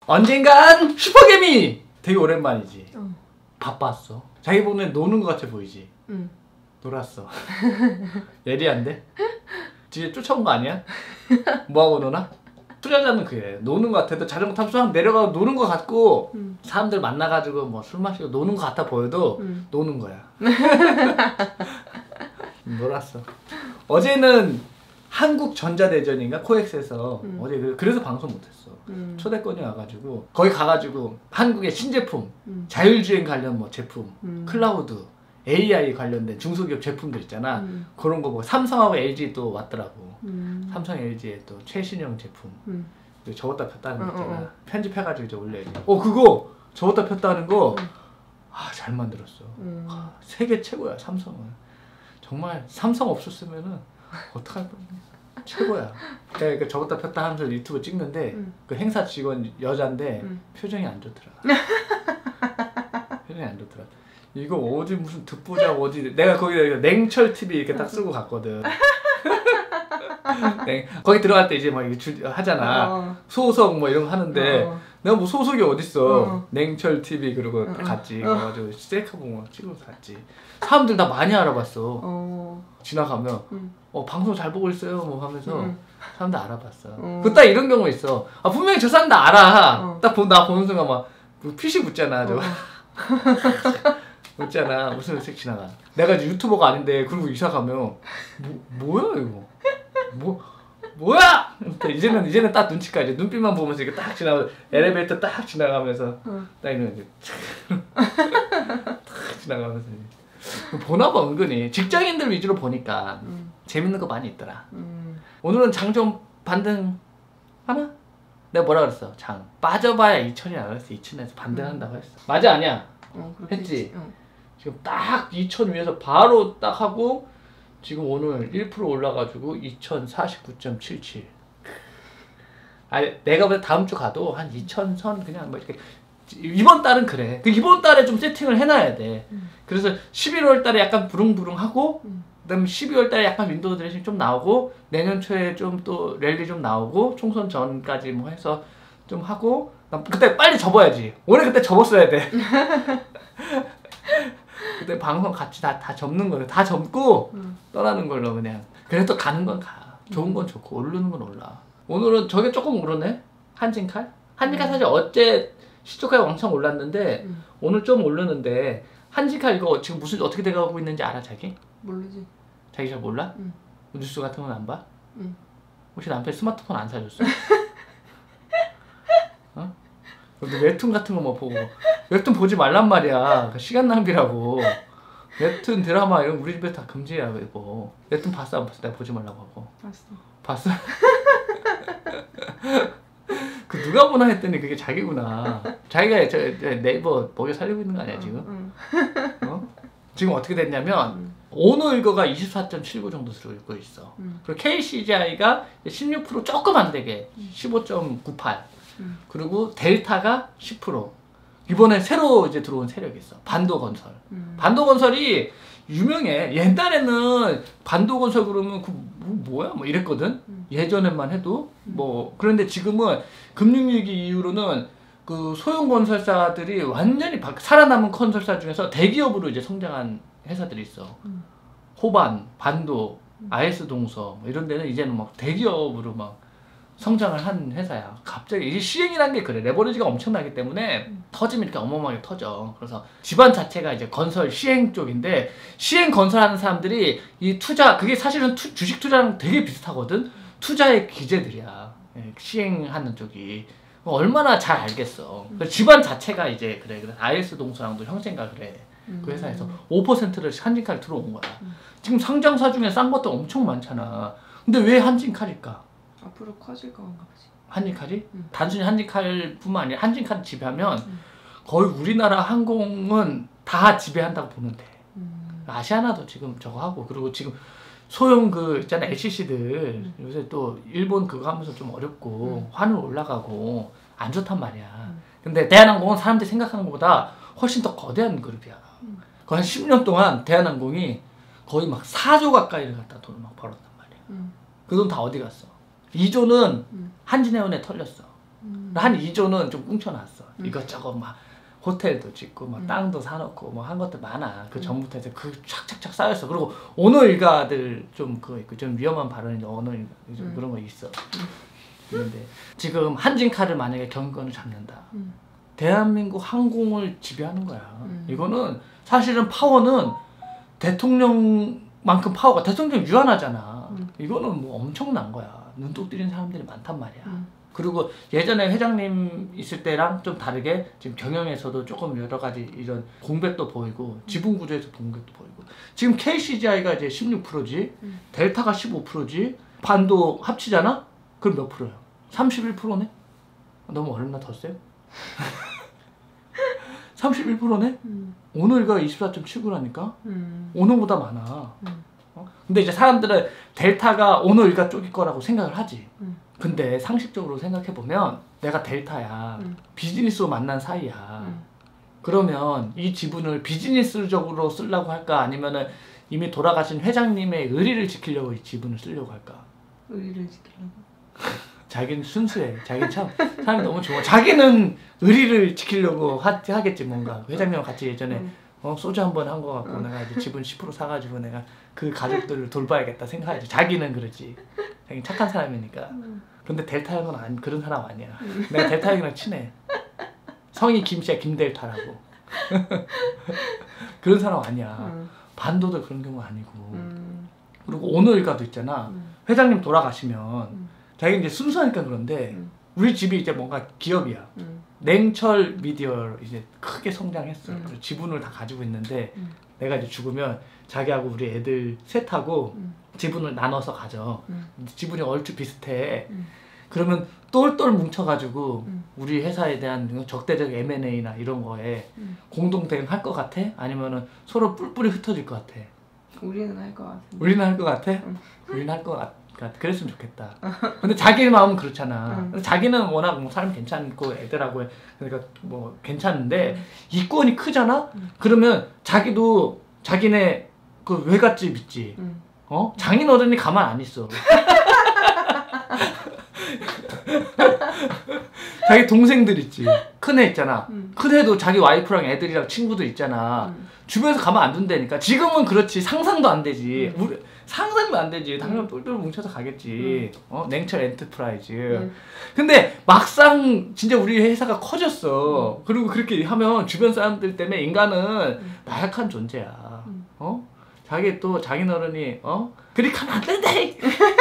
언젠간 슈퍼개미! 되게 오랜만이지. 바빴어. 자기 보면 노는 것 같아 보이지? 놀았어. 예리한데? 뒤에 쫓아온 거 아니야? 뭐하고 노나? 투자자는 그래. 노는 것 같아도 자전거 타면서 한 내려가고 노는 것 같고 사람들 만나가지고 뭐 술 마시고 노는 것 같아 보여도 노는 거야. 놀았어. 어제는 한국전자대전인가 코엑스에서 어제 그래서 방송 못했어. 초대권이 와가지고 거기 가가지고 한국의 신제품 자율주행 관련 뭐 제품 클라우드 AI 관련된 중소기업 제품들 있잖아. 그런 거 뭐 삼성하고 LG 또 왔더라고. 삼성 LG의 또 최신형 제품 접었다 폈다는 거 있잖아. 편집해가지고 이제 올려야지. 그거 접었다 폈다는 거 잘 만들었어. 세계 최고야 삼성은. 정말 삼성 없었으면은 어떡할 뻔. 최고야. 내가 접었다 폈다 하면서 유튜브 찍는데 그 행사 직원 여잔데 표정이 안 좋더라. 표정이 안 좋더라. 이거 어디 무슨 듣보잡 어디 내가 거기 냉철 TV 이렇게 딱 쓰고 갔거든. 거기 들어갈 때 이제 막 하잖아. 소속 뭐 이런 거 하는데 내가 뭐 소속이 어딨어. 냉철 TV 그러고 갔지. 그래가지고 셀카봉 막 찍어서 갔지. 사람들 나 많이 알아봤어. 지나가면 방송 잘 보고 있어요 뭐 하면서 사람들 알아봤어. 그 딱 이런 경우 있어. 분명히 저 사람 다 알아. 딱 나 보는 순간 막 피시 붙잖아 저거. 웃잖아. 웃으면서 지나가. 내가 이제 유튜버가 아닌데 그리고 이사 가면 뭐야 이거 뭐야 이제는 딱 눈치까. 이제 눈빛만 보면서 이렇게 딱 지나가. 엘리베이터 딱 지나가면서 딱 이러면 이제 딱 지나가면서 보나 봐. 은근히 직장인들 위주로 보니까 재밌는 거 많이 있더라. 오늘은 장 좀 반등 하나? 내가 뭐라 그랬어? 장 빠져봐야 2천이라 그랬어. 2천에서 반등한다고 했어. 맞아 아니야? 했지? 지금 딱 2천 위에서 바로 딱 하고 지금 오늘 1% 올라가지고 2049.77. 아니 내가 볼 때 다음 주 가도 한 2천 선 그냥 뭐 이렇게 이번 달은 그래. 이번 달에 좀 세팅을 해놔야 돼. 그래서 11월 달에 약간 부릉부릉하고 그다음에 12월 달에 약간 윈도우 드레싱 좀 나오고 내년 초에 좀 또 랠리 좀 나오고 총선 전까지 뭐 해서 좀 하고 그때 빨리 접어야지. 올해 그때 접었어야 돼. 그때 방송 같이 다 접는 거예요. 다 접고 떠나는 걸로 그냥. 그래도 가는 건 가. 좋은 건 좋고 오르는 건 올라. 오늘은 저게 조금 오르네. 한진칼 사실 어제 시초가에 왕창 올랐는데 오늘 좀 오르는데 한진칼 이거 지금 무슨 어떻게 돼가고 있는지 알아 자기? 모르지. 자기 잘 몰라? 뉴스 같은 건 안 봐? 혹시 남편 스마트폰 안 사줬어? 웹툰 같은 거 뭐 보고. 웹툰 보지 말란 말이야. 시간 낭비라고. 웹툰 드라마 이런 우리 집에 다 금지야 이거. 웹툰 봤어 안 봤어? 내가 보지 말라고 하고. 봤어? 그 누가 보나 했더니 그게 자기구나. 자기가 저 네이버 먹여 살리고 있는 거 아니야 지금? 지금 어떻게 됐냐면 오늘 이거가 24.79 정도 들고 있어. 그리고 KCGI가 16% 조금 안 되게 15.98. 그리고 델타가 10%. 이번에 새로 이제 들어온 세력이 있어. 반도건설. 반도건설이 유명해. 옛날에는 반도건설 그러면 그 뭐야 뭐 이랬거든. 예전에만 해도 뭐. 그런데 지금은 금융위기 이후로는 그 소형 건설사들이 완전히 살아남은 건설사 중에서 대기업으로 이제 성장한 회사들이 있어. 호반, 반도, IS동서 뭐 이런 데는 이제는 막 대기업으로 막 성장을 한 회사야. 갑자기 이 시행이라는 게 그래. 레버리지가 엄청나기 때문에 터지면 이렇게 어마어마하게 터져. 그래서 집안 자체가 이제 건설 시행 쪽인데 시행 건설하는 사람들이 이 투자 그게 사실은 주식 투자랑 되게 비슷하거든. 투자의 기재들이야. 시행하는 쪽이 얼마나 잘 알겠어. 집안 자체가 이제 그래. 그래서 IS동서랑도 형제인가 그래. 그 회사에서 5%를 한진칼 들어온 거야. 지금 상장사 중에 싼 것도 엄청 많잖아. 근데 왜 한진칼일까? 앞으로 커질 건가 보지. 한진칼이? 단순히 한진칼뿐만 아니라 한진칼 지배하면 거의 우리나라 항공은 다 지배한다고 보면 돼. 아시아나도 지금 저거 하고 그리고 지금 소형 그 있잖아 LCC들 요새 또 일본 그거 하면서 좀 어렵고 환율 올라가고 안 좋단 말이야. 근데 대한항공은 사람들이 생각하는 것보다 훨씬 더 거대한 그룹이야. 거의 한 10년 동안 대한항공이 거의 막 4조 가까이를 갖다 돈을 막 벌었단 말이야. 그 돈 다 어디 갔어? 2조는 한진해운에 털렸어. 한 2조는 좀 꿍쳐놨어. 이것저것 막 호텔도 짓고 막 땅도 사놓고 뭐 한 것들 많아. 그 전부터 해서 그 착착착 쌓였어. 그리고 오너 일가들 좀 그거 있고 좀 위험한 발언이 오너 일가 좀 그런 거 있어. 근데 지금 한진칼을 만약에 경영권을 잡는다. 대한민국 항공을 지배하는 거야. 이거는 사실은 파워는 대통령만큼 파워가 대통령 유한하잖아. 이거는 뭐 엄청난 거야. 눈독 들이는 사람들이 많단 말이야. 그리고 예전에 회장님 있을 때랑 좀 다르게 지금 경영에서도 조금 여러 가지 이런 공백도 보이고 지분 구조에서 공백도 보이고 지금 KCGI가 이제 16%지 델타가 15%지 반도 합치잖아? 그럼 몇 프로야? 31%네? 너무 어렵나 더 세요? 31%네? 오늘가 24.79라니까? 오늘보다 많아. 근데 이제 사람들은 델타가 오늘가 쪽일 거라고 생각을 하지. 근데 상식적으로 생각해보면 내가 델타야. 비즈니스로 만난 사이야. 그러면 이 지분을 비즈니스적으로 쓰려고 할까? 아니면은 이미 돌아가신 회장님의 의리를 지키려고 이 지분을 쓰려고 할까? 의리를 지키려고. 자기는 순수해. 자기는 참 사람이 너무 좋아. 자기는 의리를 지키려고 하겠지 뭔가. 회장님과 같이 예전에 소주 한 번 한 거 같고 내가 이제 지분 10% 사가지고 내가 그 가족들을 돌봐야겠다 생각하지. 자기는 그러지. 자기는 착한 사람이니까. 근데 델타 형은 그런 사람 아니야. 내가 델타 형이랑 친해. 성이 김씨야 김델타라고. 그런 사람 아니야. 반도도 그런 경우 아니고. 그리고 오너일가도 있잖아. 회장님 돌아가시면 자기 이제 순수하니까 그런데 우리 집이 이제 뭔가 기업이야. 냉철 미디어 이제 크게 성장했어. 그래서 지분을 다 가지고 있는데 내가 이제 죽으면 자기하고 우리 애들 셋하고 지분을 나눠서 가져. 지분이 얼추 비슷해. 그러면 똘똘 뭉쳐가지고 우리 회사에 대한 적대적 M&A나 이런 거에 공동 대응할 것 같아? 아니면은 서로 뿔뿔이 흩어질 것 같아? 우리는 할 것 같은데. 우리는 할 것 같아? 우리는 할 것 같아. 그랬으면 좋겠다. 근데 자기 마음은 그렇잖아. 자기는 워낙 뭐 사람 괜찮고 애들하고 그러니까 뭐 괜찮은데 이권이 크잖아? 그러면 자기도 자기네 그 외갓집 있지. 장인어른이 가만 안 있어. 자기 동생들 있지. 큰애 있잖아. 큰애도 자기 와이프랑 애들이랑 친구들 있잖아. 주변에서 가만 안 둔다니까. 지금은 그렇지. 상상도 안 되지. 우리 상상도 안 되지. 당연히 똘똘 뭉쳐서 가겠지. 냉철 엔터프라이즈. 근데 막상 진짜 우리 회사가 커졌어. 그리고 그렇게 하면 주변 사람들 때문에 인간은 나약한 존재야. 자기 또 장인어른이 그렇게 하면 안 된대.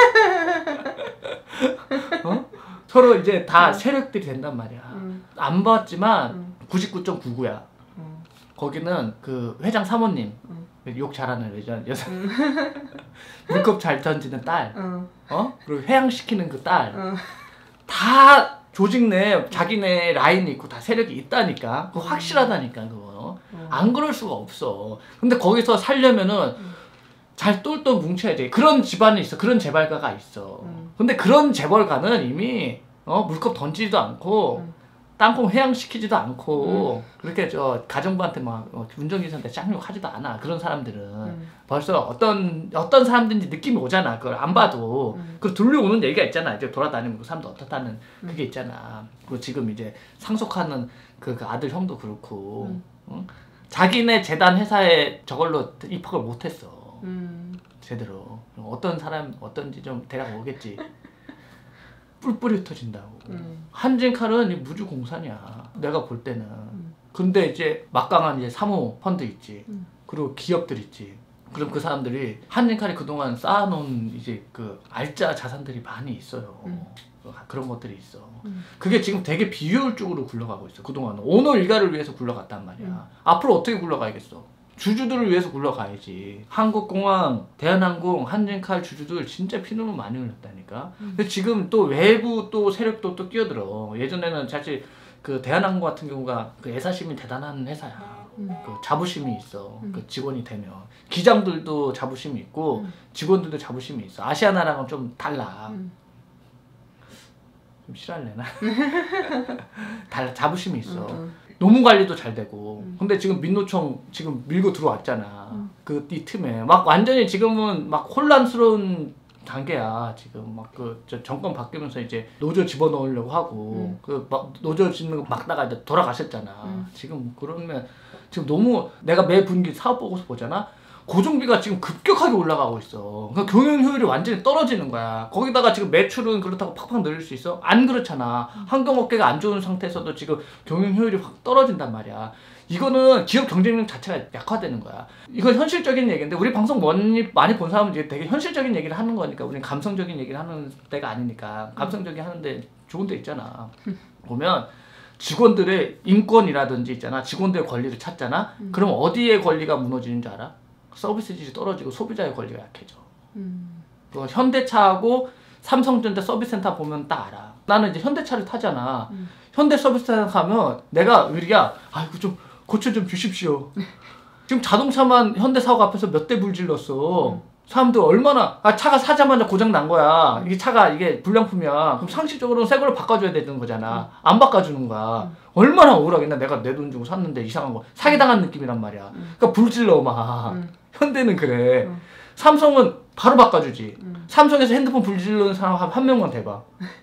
서로 이제 다 세력들이 된단 말이야. 안 봤지만 99.99야. 거기는 그 회장 사모님 욕 잘하는 여자 물컵 잘 던지는 딸 그리고 회양시키는 그 딸 다 조직 내 자기네 라인이 있고 다 세력이 있다니까. 그거 확실하다니까. 그거 안 그럴 수가 없어. 근데 거기서 살려면은 잘 똘똘 뭉쳐야 돼. 그런 집안이 있어. 그런 재벌가가 있어. 근데 그런 재벌가는 이미 물컵 던지지도 않고 땅콩 회양시키지도 않고 그렇게 저 가정부한테 막 운전기사한테 짱욕 하지도 않아. 그런 사람들은 벌써 어떤 사람들인지 느낌이 오잖아. 그걸 안 봐도 그 들려오는 얘기가 있잖아. 이제 돌아다니면 그 사람도 어떻다는 그게 있잖아. 그리고 지금 이제 상속하는 그 아들 형도 그렇고 자기네 재단 회사에 저걸로 입학을 못했어. 제대로. 어떤 사람 어떤지 좀 대략 오겠지. 뿔뿔이 흩어진다고. 한진칼은 무주공산이야. 내가 볼 때는. 근데 이제 막강한 이제 사모 펀드 있지. 그리고 기업들 있지. 그럼 그 사람들이 한진칼이 그동안 쌓아놓은 이제 그 알짜 자산들이 많이 있어요. 그런 것들이 있어. 그게 지금 되게 비효율적으로 굴러가고 있어. 그동안 오너 일가를 위해서 굴러갔단 말이야. 앞으로 어떻게 굴러가야겠어? 주주들을 위해서 굴러가야지. 한국공항, 대한항공, 한진칼 주주들 진짜 피눈물 많이 흘렸다니까. 근데 지금 또 외부 또 세력도 또 끼어들어. 예전에는 사실 그 대한항공 같은 경우가 그 애사심이 대단한 회사야. 그 자부심이 있어. 그 직원이 되면 기장들도 자부심이 있고 직원들도 자부심이 있어. 아시아나랑은 좀 달라. 좀 싫어할래나? 달라. 자부심이 있어. 노무관리도 잘 되고. 근데 지금 민노총 지금 밀고 들어왔잖아. 그 이 틈에 막 완전히 지금은 막 혼란스러운 단계야. 지금 막 저 정권 바뀌면서 이제 노조 집어넣으려고 하고 노조 짓는 거 막다가 이제 돌아가셨잖아. 지금 그러면 지금 너무 내가 매 분기 사업 보고서 보잖아. 고정비가 지금 급격하게 올라가고 있어. 그러니까 경영 효율이 완전히 떨어지는 거야. 거기다가 지금 매출은 그렇다고 팍팍 늘릴 수 있어? 안 그렇잖아. 환경업계가 안 좋은 상태에서도 지금 경영 효율이 확 떨어진단 말이야. 이거는 기업 경쟁력 자체가 약화되는 거야. 이건 현실적인 얘기인데 우리 방송 많이 본 사람은 이제 되게 현실적인 얘기를 하는 거니까 우리는 감성적인 얘기를 하는 때가 아니니까 감성적인 하는데 좋은 데 있잖아. 보면 직원들의 인권이라든지 있잖아. 직원들의 권리를 찾잖아. 그럼 어디에 권리가 무너지는 줄 알아? 서비스 질이 떨어지고 소비자의 권리가 약해져. 현대차하고 삼성전자 서비스센터 보면 딱 알아. 나는 이제 현대차를 타잖아. 현대 서비스센터 가면 내가 의리야. 아이고 좀 고쳐 좀 주십시오. 지금 자동차만 현대사고 앞에서 몇 대 불질렀어. 사람들 얼마나 차가 사자마자 고장 난 거야. 이게 차가 이게 불량품이야. 그럼 상식적으로는 새 걸로 바꿔줘야 되는 거잖아. 안 바꿔주는 거야. 얼마나 억울하겠나. 내가 내 돈 주고 샀는데 이상한 거 사기당한 느낌이란 말이야. 그러니까 불질러 막. 현대는 그래. 삼성은 바로 바꿔주지. 삼성에서 핸드폰 불질러는 사람 한 명만 대봐.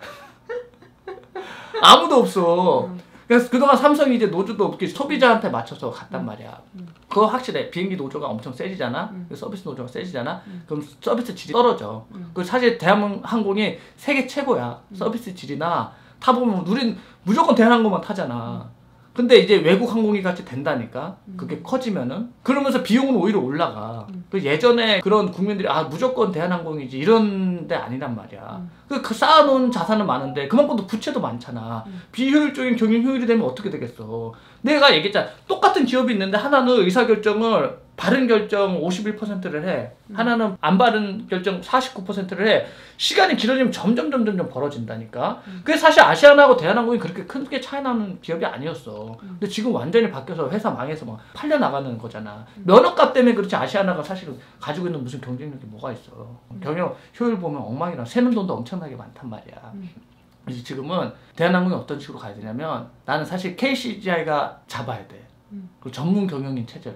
아무도 없어. 그래서 그동안 삼성이 이제 노조도 없기 소비자한테 맞춰서 갔단 말이야. 그거 확실해. 비행기 노조가 엄청 세지잖아. 서비스 노조가 세지잖아. 그럼 서비스 질이 떨어져. 그 사실 대한항공이 세계 최고야. 서비스 질이나 타보면 우린 무조건 대한항공만 타잖아. 근데 이제 외국 항공이 같이 된다니까. 그게 커지면은 그러면서 비용은 오히려 올라가. 그 예전에 그런 국민들이 무조건 대한항공이지 이런 데 아니란 말이야. 그 쌓아놓은 자산은 많은데 그만큼 또 부채도 많잖아. 비효율적인 경영 효율이 되면 어떻게 되겠어. 내가 얘기했잖아. 똑같은 기업이 있는데 하나는 의사결정을 바른 결정 51%를 해. 하나는 안 바른 결정 49%를 해. 시간이 길어지면 점점 벌어진다니까. 그게 사실 아시아나하고 대한항공이 그렇게 크게 차이 나는 기업이 아니었어. 근데 지금 완전히 바뀌어서 회사 망해서 막 팔려 나가는 거잖아. 면허값 때문에 그렇지 아시아나가 사실은 가지고 있는 무슨 경쟁력이 뭐가 있어. 경영 효율 보면 엉망이라 새는 돈도 엄청나게 많단 말이야. 지금은 대한항공이 어떤 식으로 가야 되냐면 나는 사실 KCGI가 잡아야 돼. 그 전문 경영인 체제.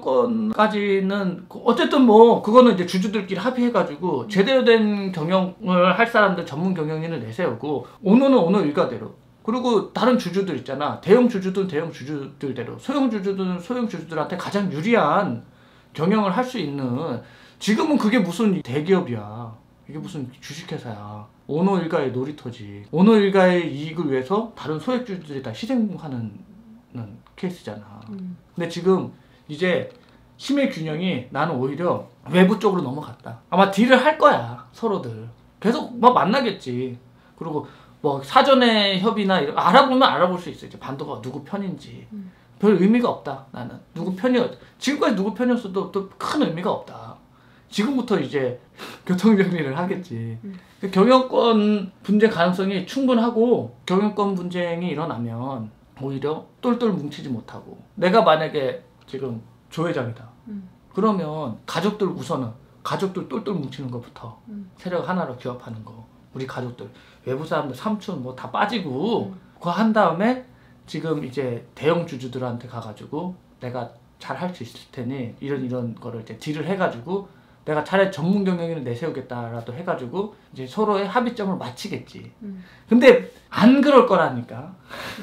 경영권까지는 어쨌든 뭐 그거는 이제 주주들끼리 합의해가지고 제대로 된 경영을 할 사람들 전문 경영인을 내세우고 오너는 오너 일가대로. 그리고 다른 주주들 있잖아. 대형 주주들은 대형 주주들대로. 소형 주주들은 소형 주주들한테 가장 유리한 경영을 할 수 있는. 지금은 그게 무슨 대기업이야. 이게 무슨 주식회사야. 오너 일가의 놀이터지. 오너 일가의 이익을 위해서 다른 소액주주들이 다 희생하는 케이스잖아. 근데 지금 이제 힘의 균형이 나는 오히려 외부 쪽으로 넘어갔다. 아마 딜을 할 거야. 서로들 계속 막 만나겠지. 그리고 뭐 사전에 협의나 이런 알아보면 알아볼 수 있어. 이제 반도가 누구 편인지. 별 의미가 없다. 나는 누구 지금까지 누구 편이었어도 또 큰 의미가 없다. 지금부터 이제 교통정리를 하겠지. 경영권 분쟁 가능성이 충분하고 경영권 분쟁이 일어나면 오히려 똘똘 뭉치지 못하고 내가 만약에 지금 조 회장이다. 그러면 가족들 우선은 가족들 똘똘 뭉치는 것부터 세력 하나로 기업하는 거. 우리 가족들 외부 사람들 삼촌 뭐 다 빠지고 그거 한 다음에 지금 이제 대형 주주들한테 가가지고 내가 잘 할 수 있을 테니 이런 거를 이제 딜을 해가지고 내가 차라리 전문 경영인을 내세우겠다라도 해가지고 이제 서로의 합의점을 맞추겠지. 근데 안 그럴 거라니까.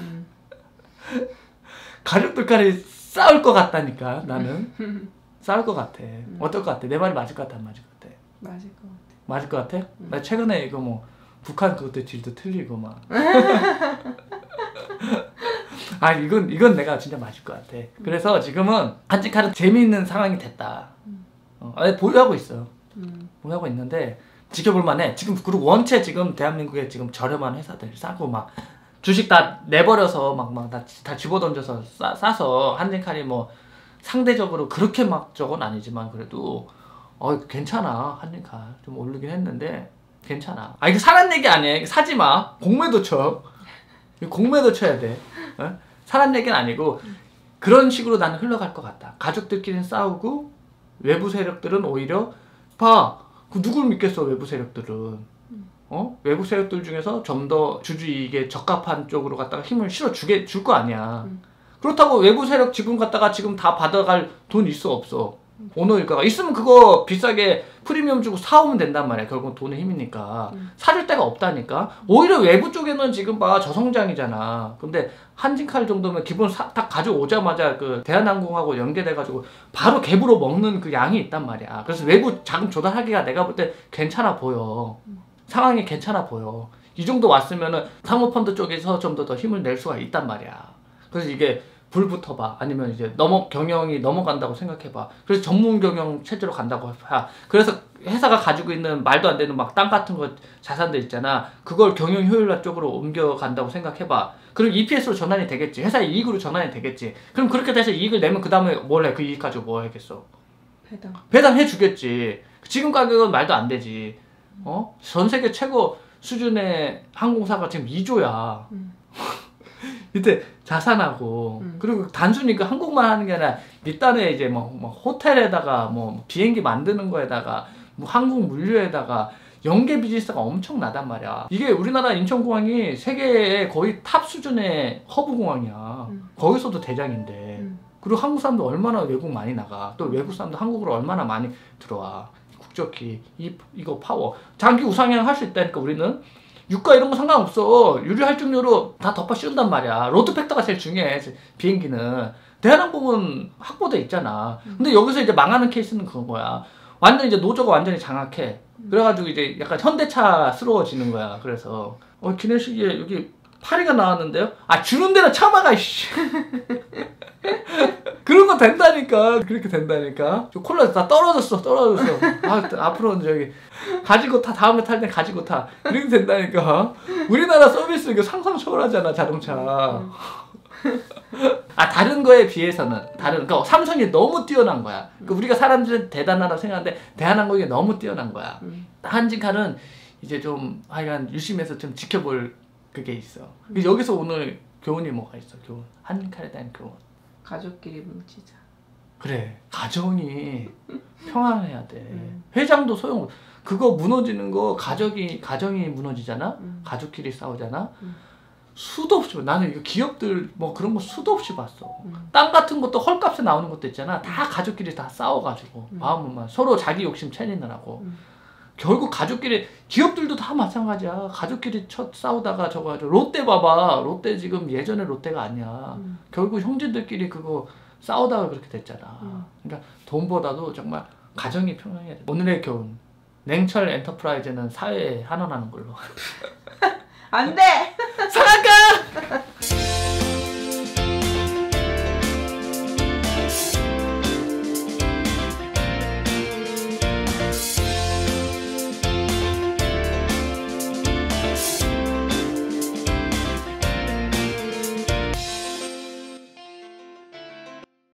가족들끼리 싸울 것 같다니까 나는. 싸울 것 같아. 어떨 것 같아? 내 말이 맞을 것 같아? 안 맞을 것 같아? 맞을 것 같아. 맞을 것 같아? 나 최근에 이거 뭐 북한 그것도 딜도 틀리고 막. 이건 내가 진짜 맞을 것 같아. 그래서 지금은 한직하는 재미있는 상황이 됐다. 보유하고 있어. 보유하고 있는데 지켜볼 만해. 지금 그리고 원체 지금 대한민국에 지금 저렴한 회사들 싸고 막 주식 다 내버려서 막 다 집어던져서 싸서 한진칼이 뭐 상대적으로 그렇게 막 저건 아니지만 그래도 괜찮아. 한진칼 좀 오르긴 했는데 괜찮아. 이거 사란 얘기 아니야. 이거 사지 마. 공매도 쳐. 공매도 쳐야 돼. 사란 얘기는 아니고 그런 식으로 나는 흘러갈 것 같다. 가족들끼리는 싸우고 외부 세력들은 오히려 그 누굴 믿겠어. 외부 세력들은. 외부 세력들 중에서 좀 더 주주이익에 적합한 쪽으로 갖다가 힘을 실어 줄 거 아니야. 그렇다고 외부 세력 지분 갖다가 지금 다 받아갈 돈 있어 없어? 오너 일가가 있으면 그거 비싸게 프리미엄 주고 사오면 된단 말이야. 결국 돈의 힘이니까. 사줄 데가 없다니까. 오히려 외부 쪽에는 지금 봐 저성장이잖아. 근데 한진칼 정도면 기본 딱 가져오자마자 그 대한항공하고 연계돼가지고 바로 갭으로 먹는 그 양이 있단 말이야. 그래서 외부 자금 조달하기가 내가 볼 때 괜찮아 보여. 상황이 괜찮아 보여. 이 정도 왔으면은 사모펀드 쪽에서 좀 더 힘을 낼 수가 있단 말이야. 그래서 이게 불붙어봐. 아니면 이제 경영이 넘어간다고 생각해봐. 그래서 전문 경영 체제로 간다고 하. 그래서 회사가 가지고 있는 말도 안 되는 막 땅 같은 거 자산들 있잖아. 그걸 경영 효율화 쪽으로 옮겨간다고 생각해봐. 그럼 EPS로 전환이 되겠지. 회사의 이익으로 전환이 되겠지. 그럼 그렇게 돼서 이익을 내면 그 다음에 뭘 해? 그 이익 가지고 뭐 하겠어? 배당해 주겠지. 지금 가격은 말도 안 되지. 전 세계 최고 수준의 항공사가 지금 2조야. 이때 자산하고 그리고 단순히 그 항공만 하는 게 아니라 밑단에 이제 뭐 호텔에다가 뭐 비행기 만드는 거에다가 뭐 항공 물류에다가 연계 비즈니스가 엄청나단 말이야. 이게 우리나라 인천공항이 세계의 거의 탑 수준의 허브 공항이야. 거기서도 대장인데. 그리고 한국 사람도 얼마나 외국 많이 나가. 또 외국 사람도 한국으로 얼마나 많이 들어와. 국적기 이거 파워 장기 우상향 할 수 있다니까. 우리는 유가 이런 거 상관없어. 유류 할증료로 다 덮어 씌운단 말이야. 로드 팩터가 제일 중요해. 비행기는. 대한항공은 확보돼 있잖아. 근데 여기서 이제 망하는 케이스는 그건 거야. 완전 이제 노조가 완전히 장악해. 그래가지고 이제 약간 현대차스러워지는 거야. 그래서 기내식에 여기 파리가 나왔는데요. 아 주는 데는 참아가 씨. 그런 거 된다니까. 그렇게 된다니까. 저 콜라 다 떨어졌어. 아 앞으로는 저기 가지고 타. 다음에 탈 때 가지고 타. 이렇게 된다니까. 우리나라 서비스 이거 상상 초월하잖아 자동차. 아 다른 거에 비해서는 그러니까 삼성이 너무 뛰어난 거야. 그러니까 우리가 사람들은 대단하다고 생각하는데 대한항공이 너무 뛰어난 거야. 한진칼은 이제 좀 하여간 유심해서 좀 지켜볼 그게 있어. 여기서 오늘 교훈이 뭐가 있어? 교훈. 한진칼에 대한 교훈. 가족끼리 뭉치자. 그래. 가정이 평안해야 돼. 회장도 소용. 그거 무너지는 거 가정이 무너지잖아. 가족끼리 싸우잖아. 수도 없이 나는 이거 기업들 뭐 그런 거 수도 없이 봤어. 땅 같은 것도 헐값에 나오는 것도 있잖아. 다 가족끼리 다 싸워가지고 마음만 서로 자기 욕심 채리느라고. 결국 가족끼리 기업들도 다 마찬가지야. 가족끼리 싸우다가 저거 롯데 봐봐. 롯데 지금 예전에 롯데가 아니야. 결국 형제들끼리 그거 싸우다가 그렇게 됐잖아. 그러니까 돈보다도 정말 가정이 평안해야 돼. 오늘의 교훈. 냉철 엔터프라이즈는 사회에 환원하는 걸로. 안 돼! 사랑가!